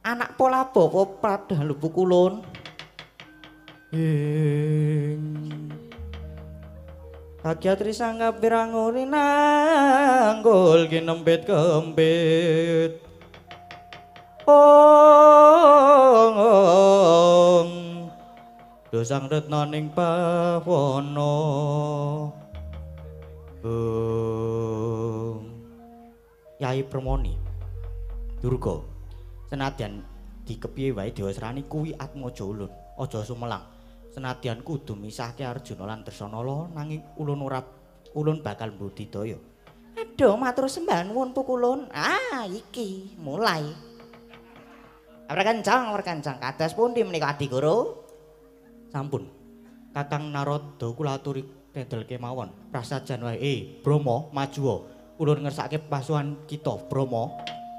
Anak pola bapa pradah lubu kulon. Kagyatri sanggap biranguri nanggul kinempit kempit. Ong dosang retna ning pawana. Yai Permoni Durga senadyan dikepiye wae Dewasrani kuwi Atmaja Ulun aja sumelang senadyan kudu misahke Arjuna lan Dresanala nanging ulun bakal mbudidaya. Aduh matur sembah nuwun Pukulun. Iki mulai Werkancang kados pundi menika Adi Guru? Sampun Kakang Narada kula aturi tedel kemawon prasajan wae. Brama maju ulun ngersake pasuhan kita Brama.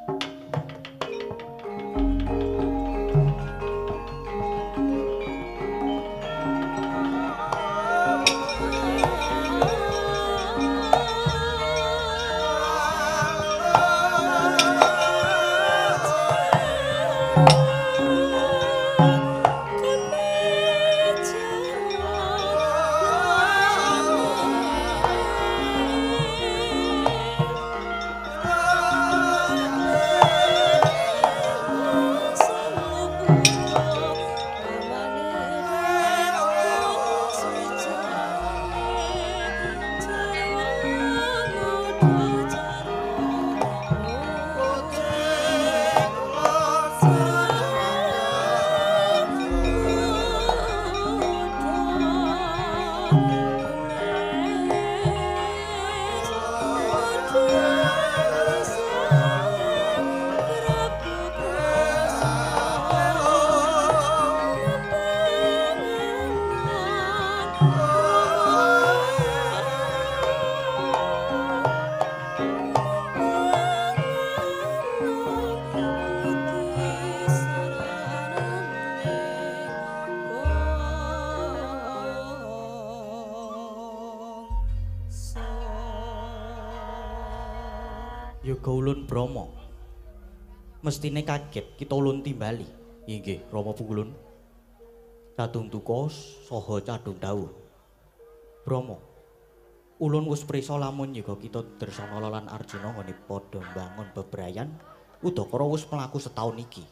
Yoga ulun Brama. Mestine kaget kita ulun timbali. Inggih, Rama Pukulun. Cadung duka saha cadung dawuh. Brama. Ulun wis prisa lamun yoga kita Dresanala lan Arjuna nggone padha mbangun bebrayan, Udakara wis mlaku setahun iki.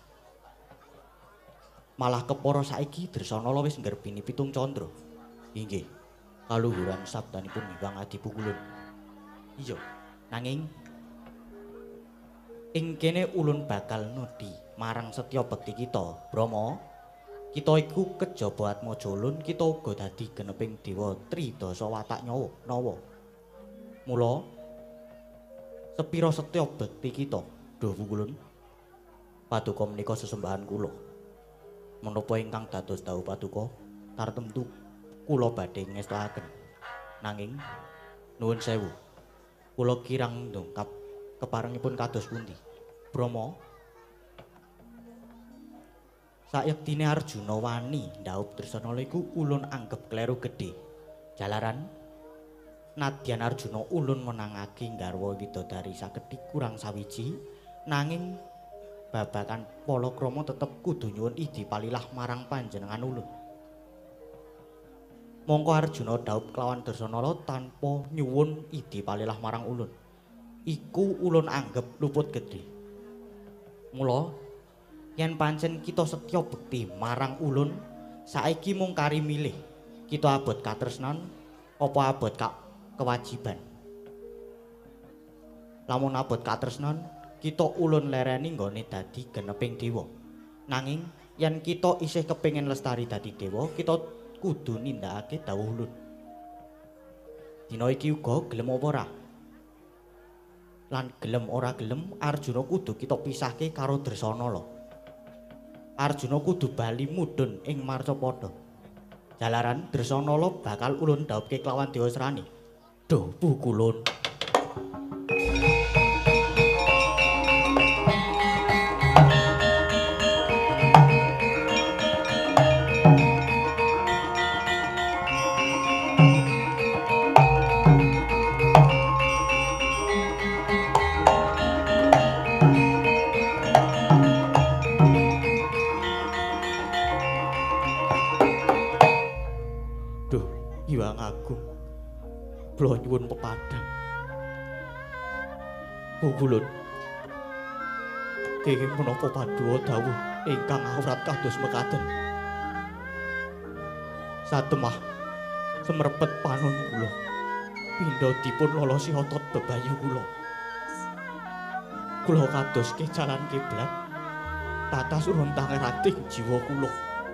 Malah kepara saiki Dresanala wis nggerbini 7 candra. Inggih, kaluhuran sabdanipun Hyang Adi Pukulun. Iya, nanging ing kene ulun bakal nudi marang setya bekti kita, Brama. Kita iku kejaba Atmaja Ulun, kita uga dadi geneping dewa Tridasa Watak Nawa. Mula sepira setya bekti kita, Duh Pukulun. Paduka menika sesembahan kula. Menapa ingkang dados dawuh paduka, tartemtu kula badhe ngestakaken. Nanging nuwun sewu. Kula kirang ndongkap keparengipun kados pundi? Brama. Sayektine Arjuna wani ndhaup Dresanala iku ulun anggep kleru gedhe. Jalaran nadyan Arjuna ulun menangake garwa widodari sakedhi kurang sawiji, nanging babagan palakrama tetep kudu nyuwun idi palilah marang panjenengan ulun. Mongko Arjuna dhaup kelawan Dresanala tanpa nyuwun idi palilah marang ulun. Iku ulun anggep luput gedhe. Mula yen pancen kita setya bekti marang ulun, saiki mung kari milih kita abot katresnan apa abot kewajiban. Lamun abot katresnan, kita ulun lereni nggone dadi geneping dewa. Nanging yen kita isih kepengin lestari dadi dewa, kita kudu nindakake dawuh ulun. Dina iki uga gelem apa ora? Lan gelem ora gelem Arjuna kudu kita pisahke karo Dresanala. Arjuna kudu bali mudhun ing Marcapada. Jalaran Dresanala bakal ulun dhauphke kelawan Dewasrani. Duh Pukulun. ingkang agung. Kula nyuwun pepadang. Pukulun. Kenging menapa paduka dawuh ingkang awrat kados mekaten. Satemah semrepet panon kula. Pindha dipun lolosi otot bebayu kula. Kula kados kecalan kiblat. Tata suruntang rating jiwa kula.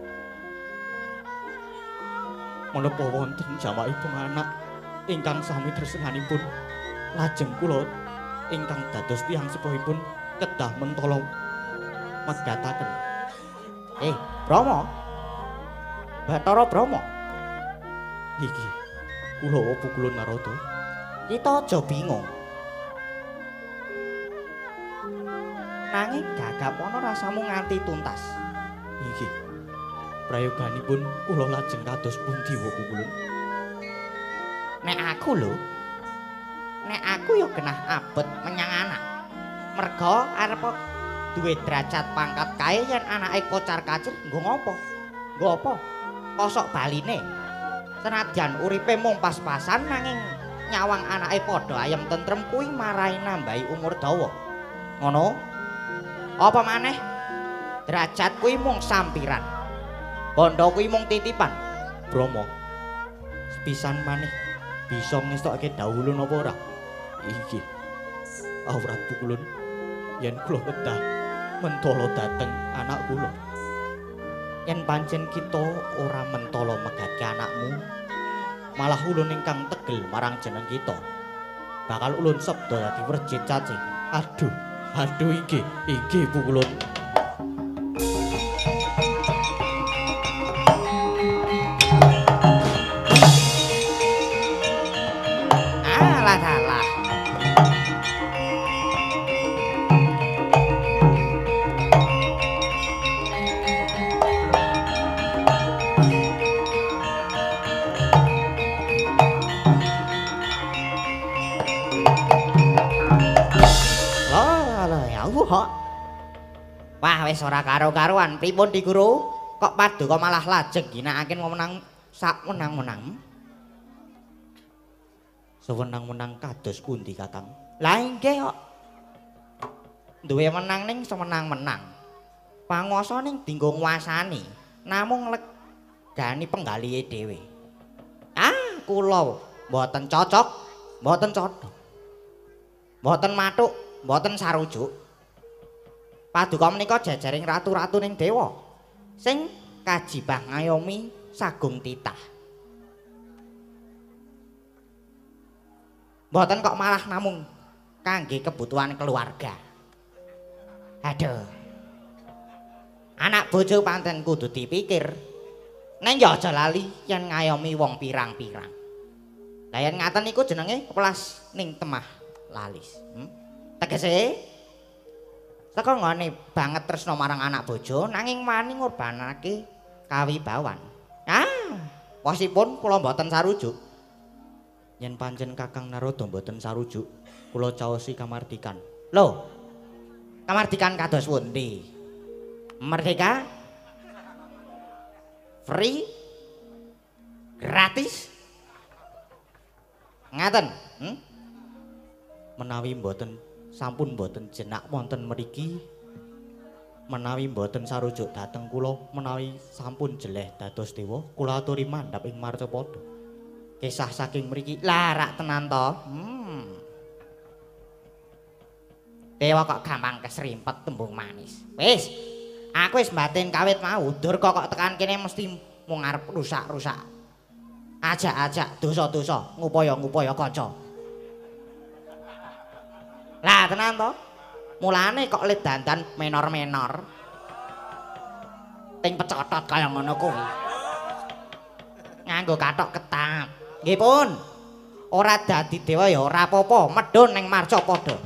Menapa wonten jamakipun anak ingkang sami tresnanipun lajeng kula ingkang dados tiyang sepuhipun kedah mentala megataken. Brama. Bathara Brama. Iki kula Pukulun Narada. Kita aja bingung. Nanging gagap ana rasamu nganti tuntas. Iki prayoganipun kula lajeng kados pundi wa Pukulun? Nek aku ya genah abot menyang anak. Merga arep duwe derajat pangkat kae yen anake kocar-kacir nggo ngopo? Nggo apa? Kosok baline. Senadyan uripe mung pas-pasan nanging nyawang anake padha ayem tentrem kuwi marai nambahi umur dawa. Ngono? Apa maneh? Derajat kuwi mung sampiran. Bondo kuwi mung titipan. Brama. Sepisan maneh bisa ngestokke dawuh napa ora? Iki awrat Pukulun yen kula kedah mentala dhateng anak kula. Yen pancen kita ora mentala megatke anakmu, malah ulun ingkang tegel marang jeneng kita. Bakal ulun sabda dadi werjit cacing. Aduh iki Pukulun. Alah. Wah wis ora karo-karuan. Pripun Di Guru? Kok paduka malah lajeng ginakaken wewenang sak menang-menang? Sewenang-wenang kados pundi Kakang? Lah inggih kok. Duwe menang ning semenang-menang. Panguwasa ning dinggo nguasani, namung legani penggalihe dhewe. Kula mboten cocok, mboten cocok. Mboten mathuk, mboten sarujuk. Paduka menika jajaring ratu-ratu ning dewa sing kajibah ngayomi sagung titah. Mboten kok malah namung kangge kebutuhan keluarga. Aduh. Anak bojo pancen kudu dipikir. Neng ya aja lali yen ngayomi wong pirang-pirang. Lah yen ngaten niku jenenge welas ning temah lalis. Tegese teko ngene banget tresna marang anak bojo nanging wani ngorbanake kawibawan. Posipun kula mboten sarujuk. Yen pancen Kakang Narada mboten sarujuk, kula caosi kamardikan. Lho. Kamardikan kados pundi? Merdeka? Free? Gratis? Ngaten? Menawi mboten sampun mboten jenak wonten mriki, menawi mboten sarujuk dhateng kula, menawi sampun jeleh dados dewa, kula aturi mandhap ing marcapada. Kisah saking mriki larak tenan to. Dewa kok gampang kesrimpet tembung manis. Wis, aku wis mbatin kawit mau, dur kok tekan kene mesti mung arep rusak-rusak. Ajak-ajak dosa-dosa, ngupaya-ngupaya kanca. Lah tenan to? Mulane kok le dandan menor-menor. Ting pecotot kaya ngono kuwi. Nganggo kathok ketap. Nggih pun. Ora dadi dewa ya ora apa-apa, medhun ning marcapada.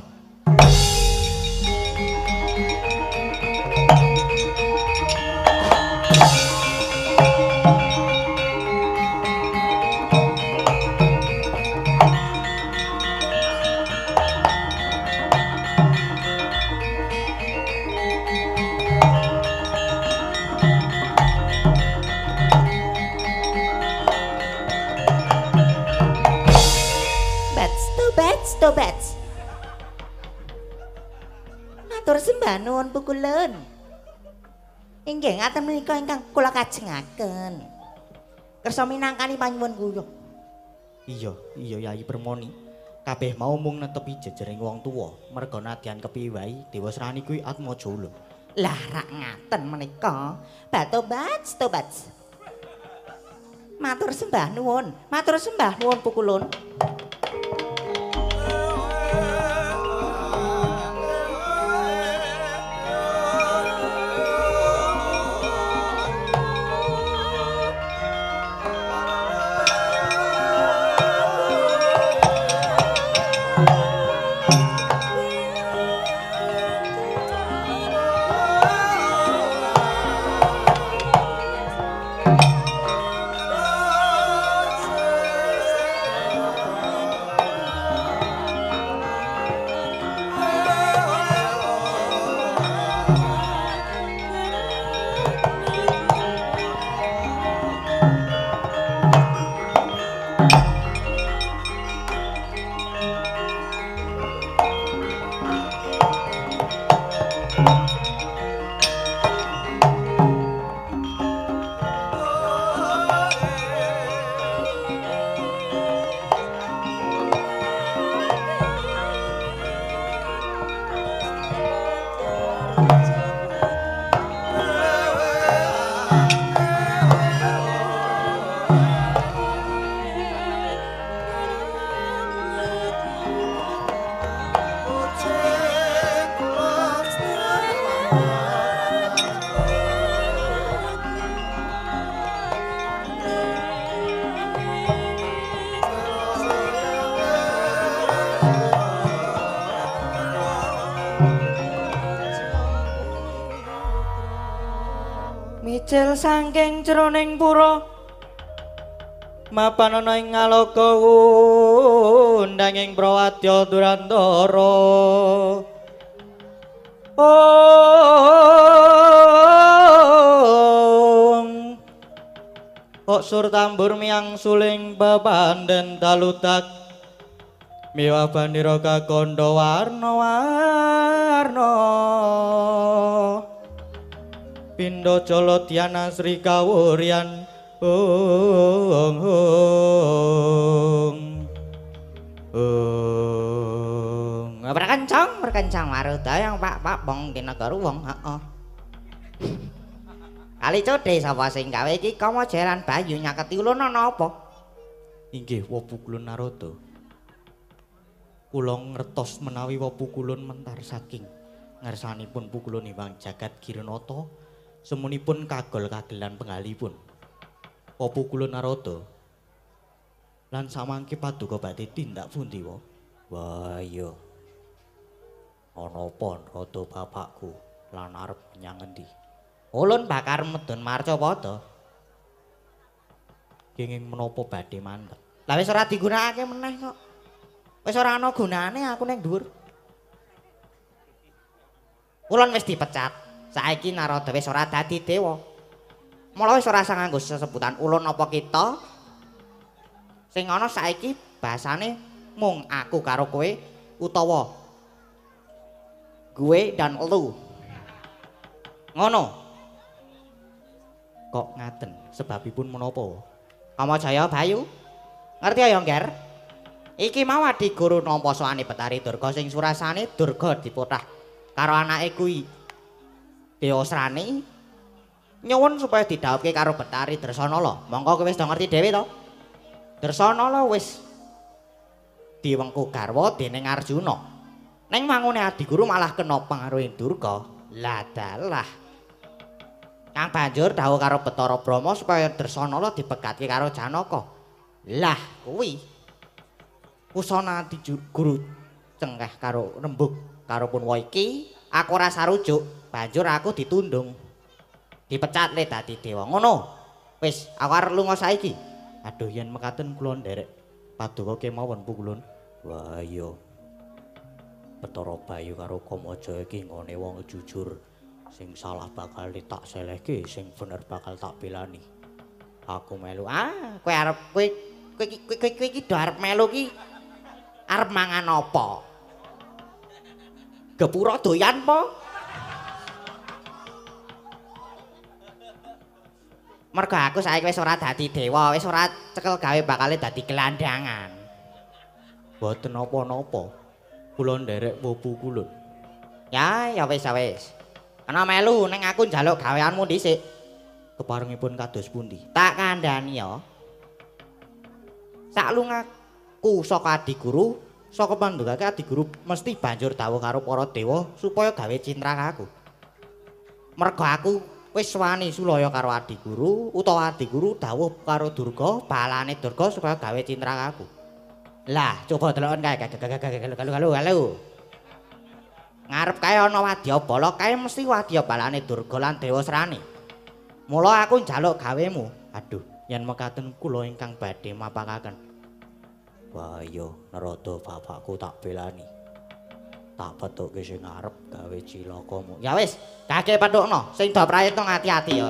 tobats. Matur sembah nuwun pukulan. Inggih ngaten menika ingkang kula kajengaken. Kersa minangkani panyuwun kula. Iya, Yai Permoni. Kabeh mau mung netepi jejering wong tuwa, merga nadyan kepiwahi Dewa Srani kuwi Atmaja Ulun. Lah rak ngaten menika. Tobats. Matur sembah nuwun pukulun. Micil saking jroning pura mapan ana ing ngaloka undanging Prawadya Durantara. Kok sur tambur miang suling bebanden talutak miwa bandira kakandha warna-warna. Pindha Jala Dyana Sri Kawuryan Berkencang maruda yang pak bong di negara wong. Kali codhe sapa sing gawe iki Kamaja lan Bayu nyaketi ulun ana apa? Inggih Wapu Kulun Narada. Kula ngertos menawi Wapu Kulun mentar saking ngarsanipun Pukulun Hyang Jagat Giranata semunipun kagol-kagelan penggalipun. Wapu Kulun Narada lan samangke paduka badhe tindak pundi wa? Wah iya. Ana apa Narada bapakku lan arep nyang endi? Ulun bakar medun Marcapada. Kenging menapa badhe mantep? Lah wis ora digunakake meneh kok. Wis ora ana gunane aku ning dhuwur. Ulun wis dipecat. Saiki Narada wis ora dadi dewa. Mula wis ora usah nganggo sesebutan ulun apa kita. Sing ana saiki basane mung aku karo kowe utawa gue dan elu. Ngono. Kok ngaten? Sebabipun menapa? Kamajaya Bayu. Ngerti ya, Ngger? Iki mau adi guru nampa soane Betari Durga sing surasane Durga dipotah karo anake kuwi. Dewa Srani nyuwun supaya didhawuhke karo Betari Dresanala. Monggo kowe wis do ngerti dhewe to? Dresanala wis diwengku garwa dening Arjuna. Ning mangune adi guru malah kena pengaruhe Durga. Lah dalah. Kang banjur dawuh karo Bathara Brahma supaya Dresanala dipegati karo Janaka. Lah kuwi Pusana ati guru cengkeh karo rembug karo Punwa iki aku ora sarujuk, banjur aku ditundung. Dipecat le dadi dewa. Ngono. Wis, aku arep lunga saiki. Aduh yen mekaten kula nderek paduka kemawon Pukulun. Wah iya. Bathara Bayu karo Kamaja iki ngone wong jujur. Sing salah bakal tak selehke, sing bener bakal tak belani. Aku melu. Kowe arep kowe iki do arep melu ki. Arep mangan apa? Gepura doyan po? Mergo aku saiki wis ora dadi dewa, wis ora cekel gawe bakale dadi gelandangan. Boten napa-napa. Kula nderek pupu kulun. Ya wis ya wis. Ana melu ning aku njaluk gaweanmu dhisik. Keparengipun kados pundi? Tak kandhani ya. Saklungaku saka Adi Guru, saka pandhegake Adi Guru mesti banjur dawuh karo para dewa supaya gawe cintrak aku. Mergo aku wis wani sulaya karo Adi Guru utawa Adi Guru dawuh karo Durga, balane Durga supaya gawe cintrak aku. Lah, coba deloken kae galu. Ngarep kae ana wadyabala kae mesti wadyabalane Durga lan Dewa Srani. Mula aku njaluk gawemu. Aduh, yen mekaten kula ingkang badhe mapakaken. Bahaya Narada bapakku tak belani. Tak petuke sing ngarep gawe cilakamu. Ya wis, kake petukno sing do prayitna ngati-ati ya.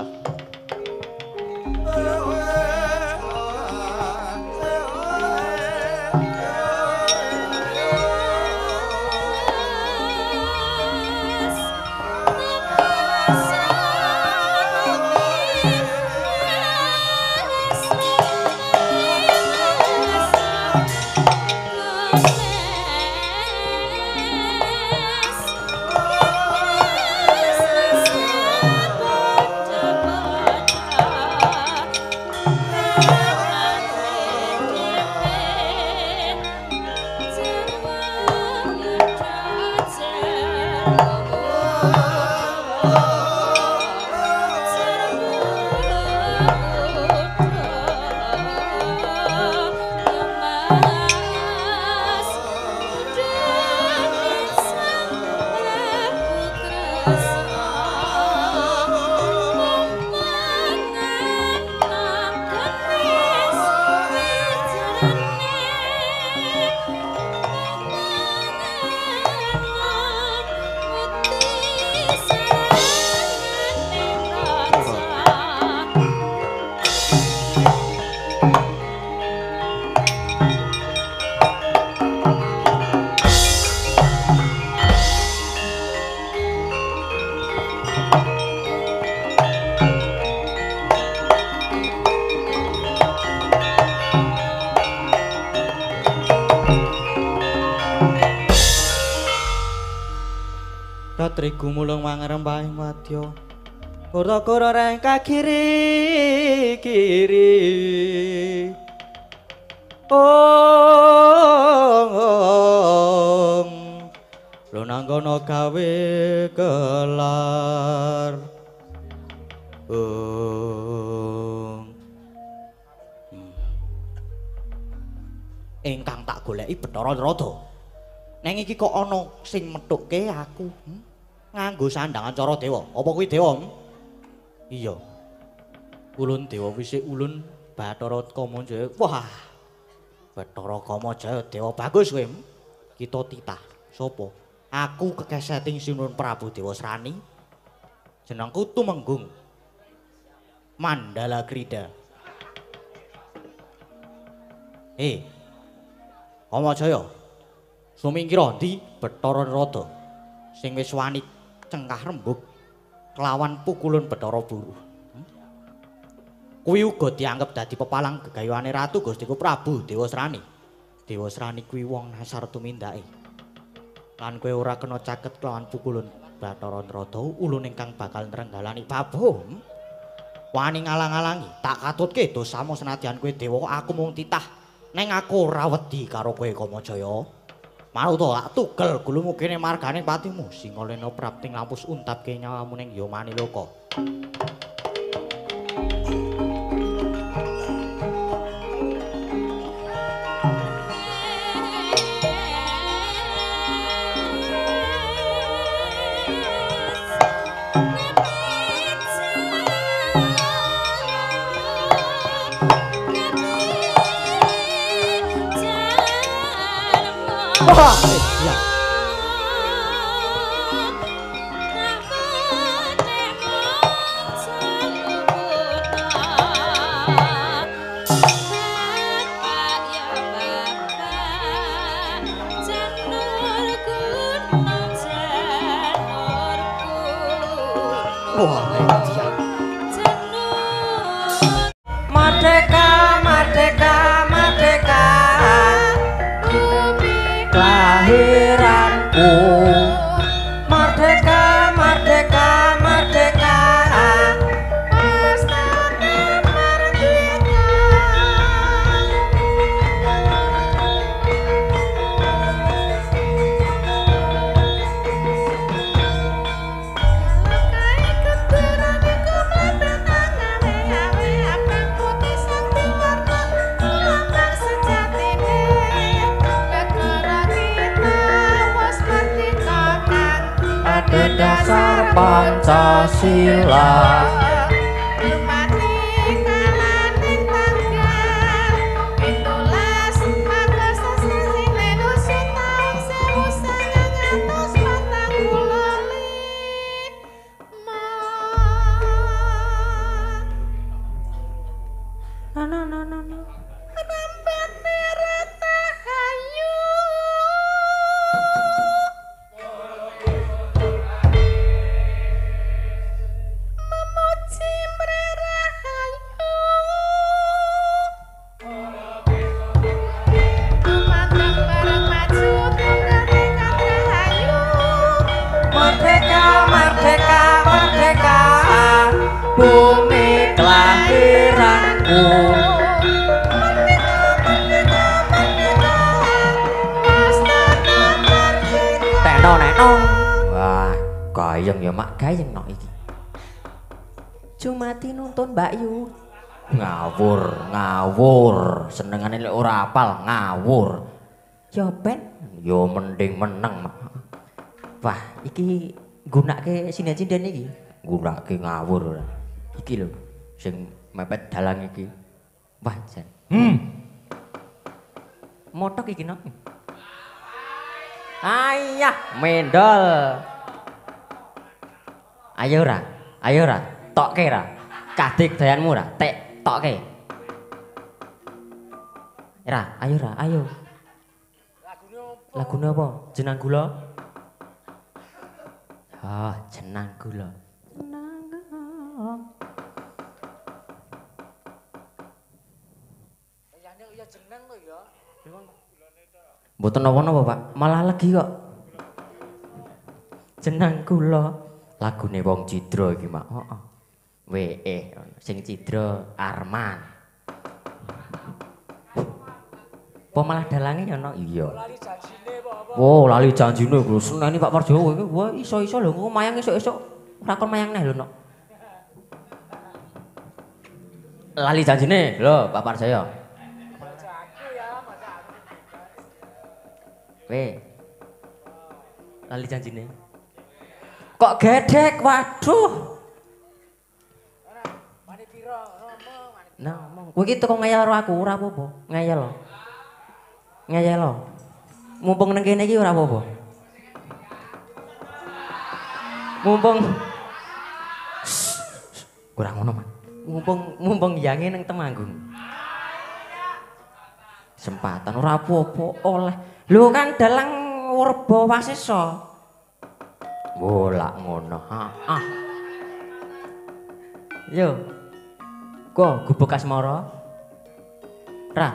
Trigu mulung mangrempahing wadya. Kura-kura rengka kiri. Ong. Lunanggono gawe kelar. Ingkang tak goleki Bathara Narada. Neng iki kok ana sing methukke aku. Nganggo sandangan cara dewa. Apa kuwi dewa? Iya. Ulun dewa wisik ulun Bathara Kamajaya. Wah. Bathara Kamajaya dewa bagus kowe. Kita titah. Sopo? Aku kekeseting Sinun Prabu Dewa Srani. Jenengku Tumenggung. Mandala Krida. Kamajaya. Sumingkira ndi Bathara Narada sing wis wani cengkah rembug kelawan pukulun Bathara Buru. Kuwi uga dianggep dadi pepalang gegayuhane Ratu Gustiku Prabu Dewa Srani. Dewa Srani kuwi wong nasar tumindake. Lan kowe ora kena caket kelawan pukulun Bathara Narada ulun ingkang bakal nrenggalani babu. Wani ngalang-alangi, tak katutke dosamu senadyan kowe dewa aku mung titah. Neng aku ora wedi karo kowe Kamajaya. Mau to tak tugel gulumu kene margane patimu Singalena prapting lampus untapke nyawamu ning Yomani Loka. Wah, ya. Pancasila. Bumi kelahiranku. Teno nenong. Wah, gayeng ya mak, gayeng nok iki. Jumati nuntun Mbak Yu. Ngawur, senengane lek ora apal ngawur. Ya ben, yo mending meneng mak. Wah, iki gunake sinden-sinden iki. Gunake ngawur ora. Iki lho sing mepet dalang iki. Wah, jan. Motok iki nok. Ayah, mendol. Ayo ra, tokke ra. Kadik dayanmu ra, tek tokke. Ayo. Lagune apa? Jenang gula. Oh, jenang gula. Mboten napa-napa, Pak. Malah legi kok. Jenang kula lagune wong Cidra iki, Mak. Heeh. Sing Cidra Arman. Apa malah dalange ya, Nok? Iya. Lali janjine apa? Oh, lali janjine lho. Seneni Pak Parjowo iki. Wah, iso-iso lho engko mayang esuk-esuk. Ora kon mayang neh lho, Nok. Lali janjine lho, Pak Parjowo. Lali janjine. Kok gedek, waduh. Mani piro, ngomong. Kowe iki teko ngeyel karo aku, ora apa-apa. Ngeyel. Mumpung nang kene iki ora apa-apa. Mumpung ora ngono, Man. Mumpung yange nang Temanggung. Kesempatan ora apa-apa oleh. Lho kan dalang Werba Wasesa. Wolak ngono. Yo. Kok gubuk asmara? Ra.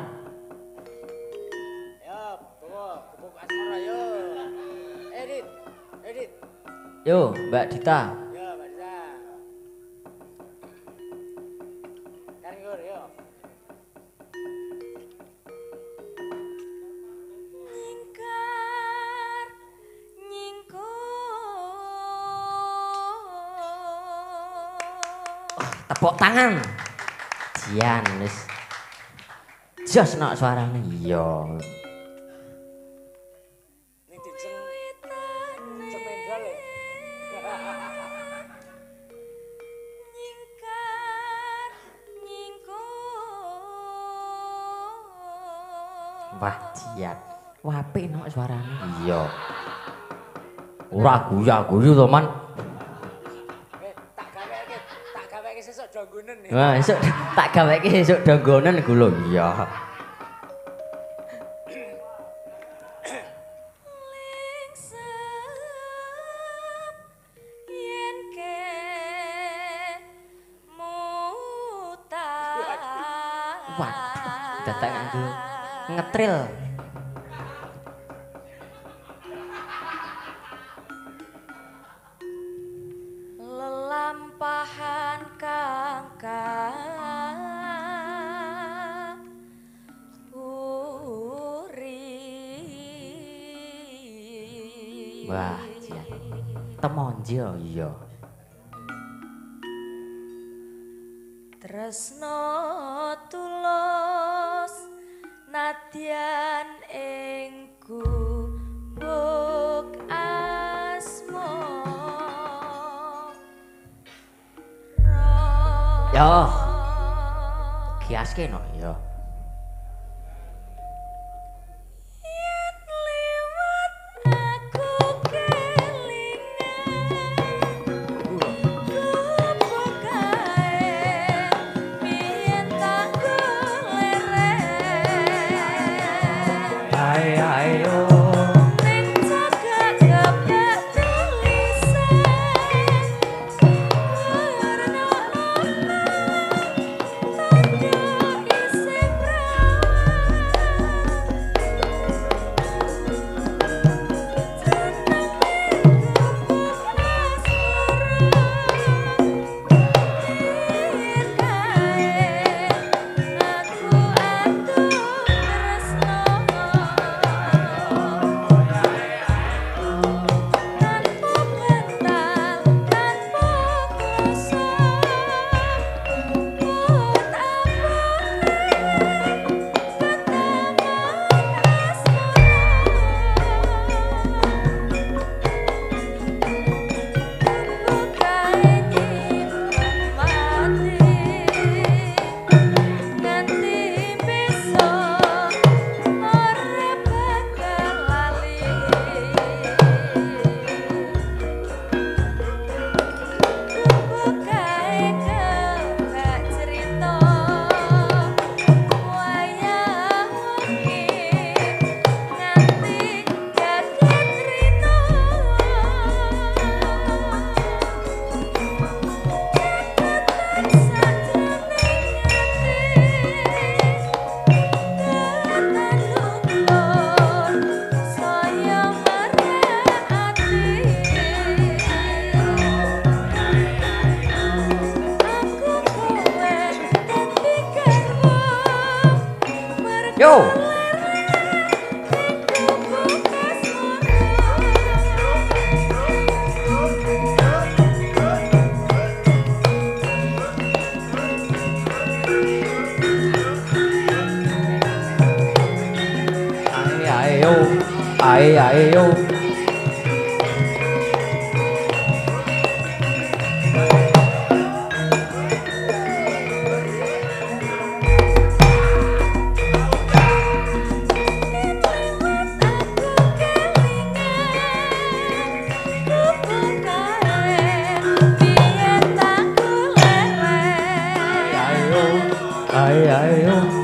Yo, gubuk asmara yo. Edit. Yo, Mbak Dita. Yo, Mbak Dita. Kanggur yo. Tepuk tangan. Jian wis. Jos nok suarane. Iya. Ning dijeng cemendol e. Wah, jian. Wah, apik nok suarane. Iya. Ora guyu-guyu to, Man. Wah, esuk tak gaweke esuk donggonen iku lho. Iya. Wah, dadak nganggo ngetril. Lelampahan wah, temonjo iya. Tresno tulus nadyan ing gubuk asmara. Yo. Kiaske no yo. Yo. Ayo. Ayo.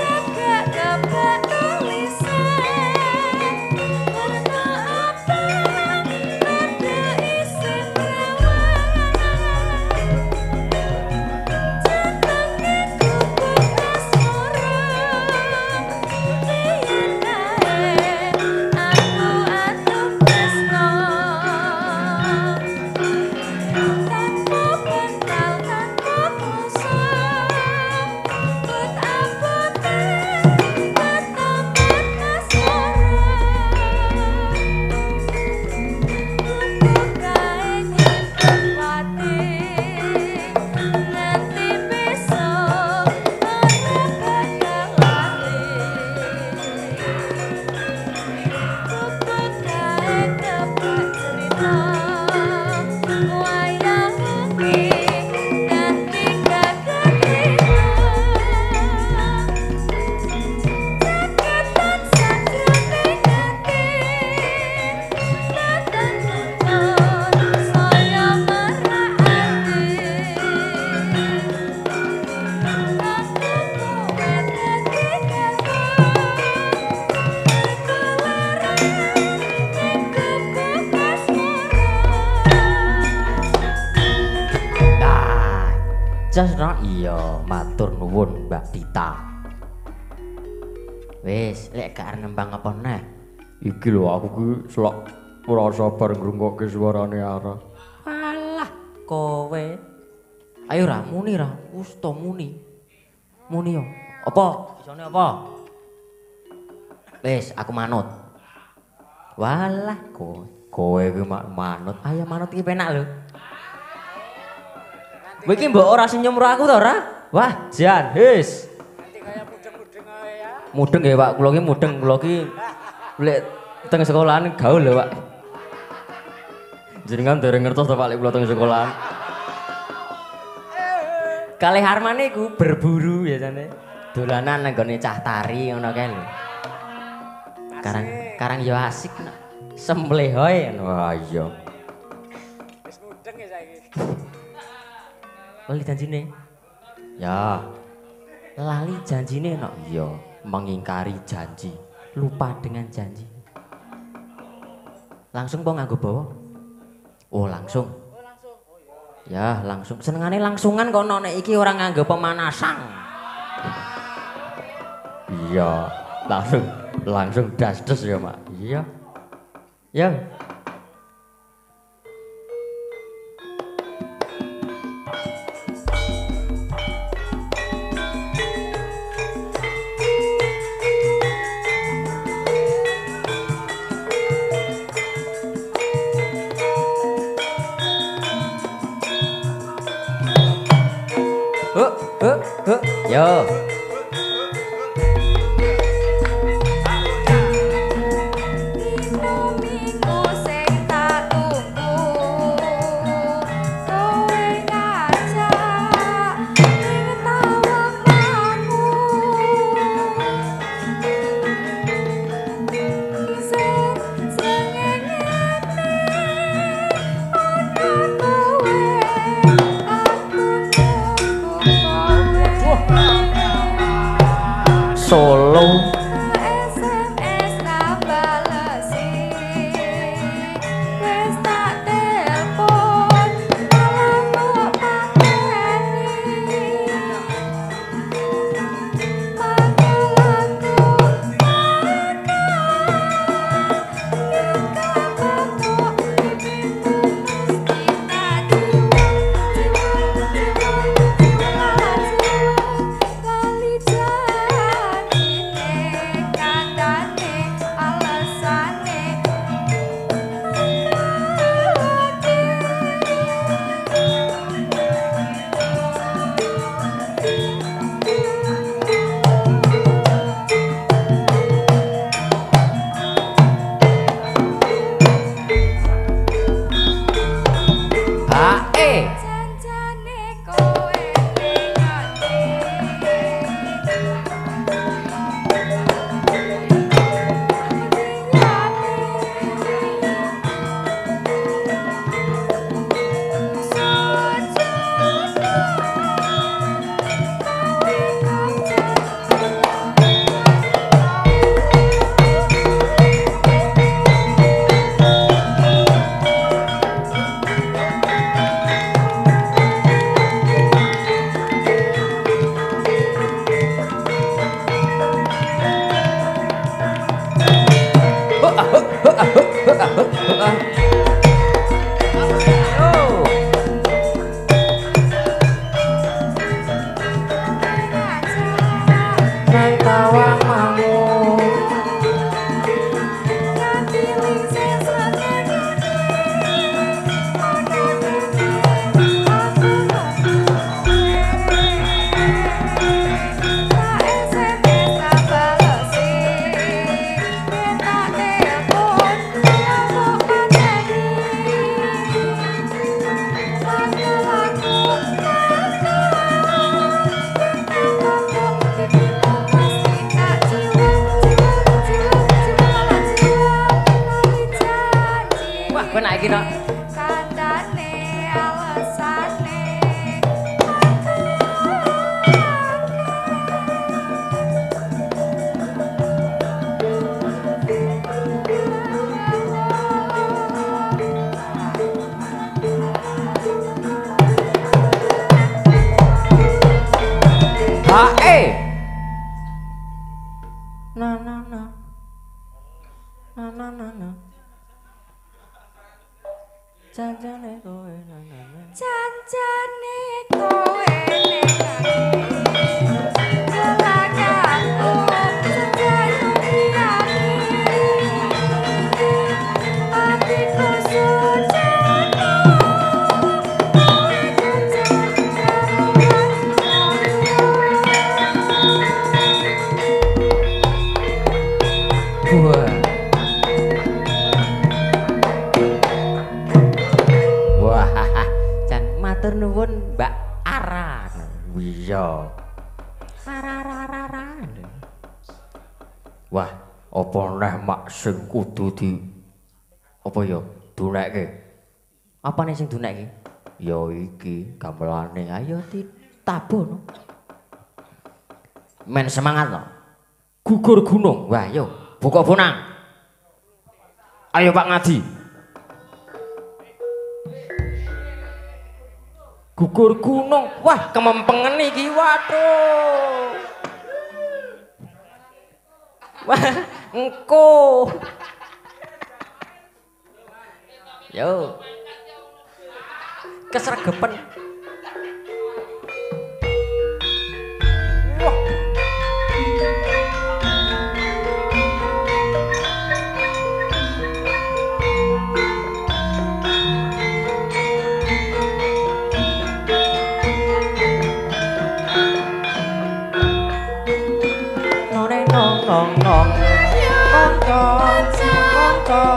Jasna iya matur nuwun Mbak Dita. Wis lek gak arep nembang apa neh. Iki lho aku ki selak ora sabar ngrungokke suarane Ara. Alah kowe. Ayo ra muni ra, wis to muni. Muni yo. Apa? Isone apa? Wis aku manut. Walah kowe ki manut. Ayo manut iki penak lho. Kowe iki mbok ora senyum karo aku to ora? Wah, jan, wis. Nanti kaya mudeng-mudeng ae ya. Mudeng ya, Pak. Kula ki mudeng, kula ki lek teng sekolahan gaul lho, Pak. Jenengan dereng ngertos to Pak lek kula teng sekolahan. Kalih Harmane iku berburu biasane. Dolanan nang gone cah tari ngono kae lho. Karang ya asik nek sembelih hoe. Wah iya. Wis mudeng ya saiki. Lali janjine. Ya. Lali janjine nok iya, mengingkari janji, lupa dengan janji. Langsung po nganggo bawa? Oh, langsung. Ya, langsung. Senengane langsungan kok nek iki ora nganggo pemanasan. Iya, langsung das-des ya, Mak. Iya. Ya. Yo. Solo SMS tak balesi wis tak telepon malah kok pateni panggilanku Janjane kowe janjane kowe gelagaku janjane hatiku sujana Wah, Jan matur nuwun Mbak Ara Iya. Wah, apa neh mak sing kudu di apa ya dunekke? Apane sing dunekke? Ya iki gamelane ayo ditabuh. Men semangat no. Gugur gunung. Wah, yo buka bonang. Ayo Pak Ngadi. Gugur gunung. Wah, kemempengen iki. Waduh. Wah, engko. Yo. Kesregepen. Wah. Nong nong nong. Nong nong.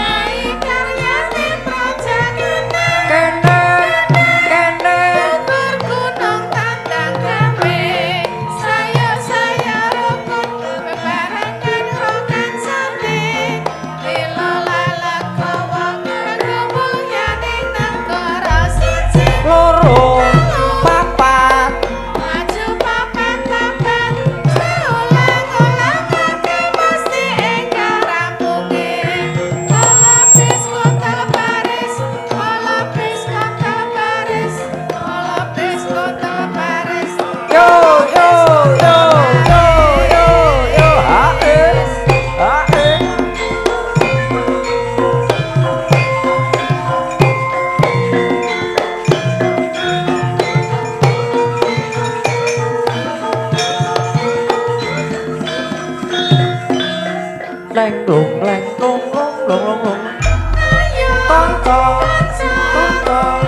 Leng lung leng lung lung lung lung lung. Tong tong tong tong.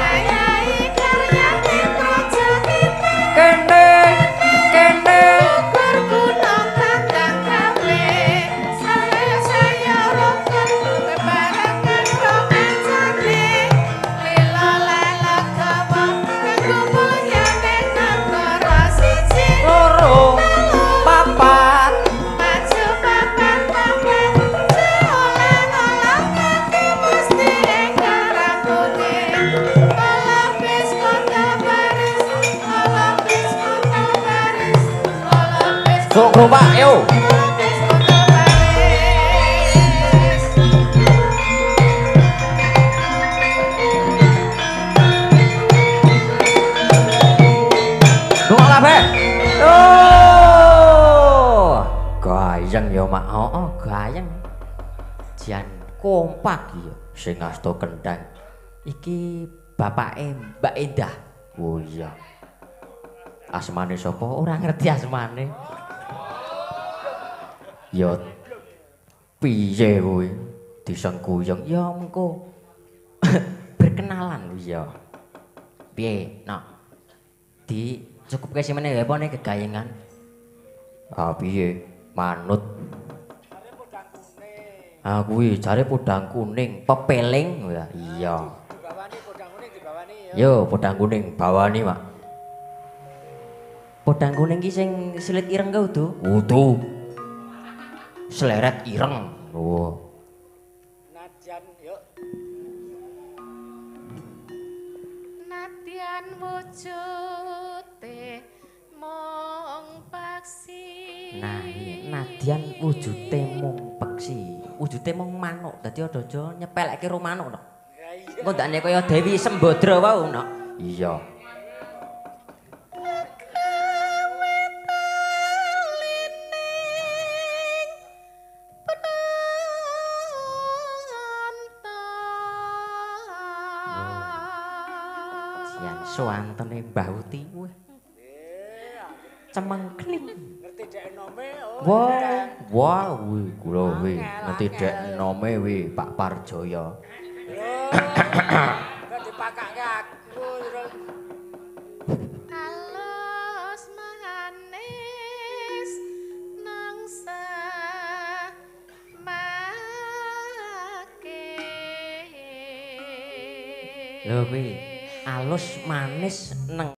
Kene kene bergunung kandang gawe saya rokok bebarengan rokan jane lila lala kawa kumpul yane negara siji loro papat. maju papat papat olang-olang kaki mesti enggar rambutnya olapis kota baris olapis kota baris olapis Sok gerobak yo. olapis kota baris Nunggu lah be. Oh, gayeng yo mak. Oh, gayeng. Jan kompak yo. Sing asto kendang. Iki bapake Mbak Endah. Oh iya. Asmane sapa? Ora ngerti asmane. Ya piye kuwi? Disengkuyung ya mengko berkenalan ya. Piye? Nah. Di cukup ke simene ya apa nih kegayengan? Ah piye? Manut. Ah kuwi jare podang kuning, pepeling ya. Iya. Dibawani podang kuning dibawani ya. Yo, podang kuning bawani, Mak. Podang kuning ki sing silit ireng ka udu? Udu. Seleret ireng. Oh. Nadyan yuk. Nadyan wujute mung paksi Nah, iya. Nadyan wujute mung peksi. Wujute mung manuk. Dadi aja nyepelekke ro manuk no. Ya iya. Engko ndakne kaya Dewi Sembadra wau no. Iya. Yan suantene Mbah Uti weh. Cemengkling. Ngerti dek nome oh. Wah, wih, kula wih, ngerti dek nome wih, Pak Parjoyo. Enggak dipakake aku. alus manis nangsa make Lho kuwi, alus manis neng